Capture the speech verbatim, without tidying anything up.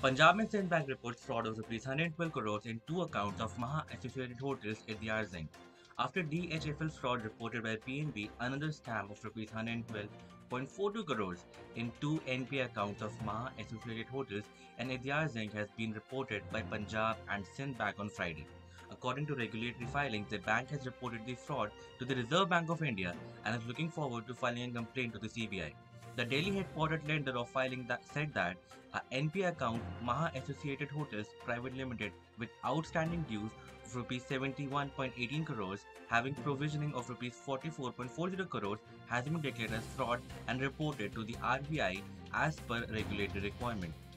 पंजाब में Sind Bank reports fraud of rupees one hundred twelve crores in two accounts of Maha Associated Hotels at the Arzing. After D H F L fraud reported by P N B, another scam of rupees one hundred twelve point four two crores in two N P A accounts of Maha Associated Hotels and Edyar Zinc has been reported by Punjab and Sind Bank on Friday. According to regulatory filings, the bank has reported the fraud to the Reserve Bank of India and is looking forward to filing a complaint to the C B I. The Delhi headquartered lender of filing that said that a N P A account, Maha Associated Hotels Private Limited, with outstanding dues of rupees seventy-one point one eight crores, having provisioning of rupees forty-four point four zero crores, has been declared as fraud and reported to the R B I as per regulatory requirement.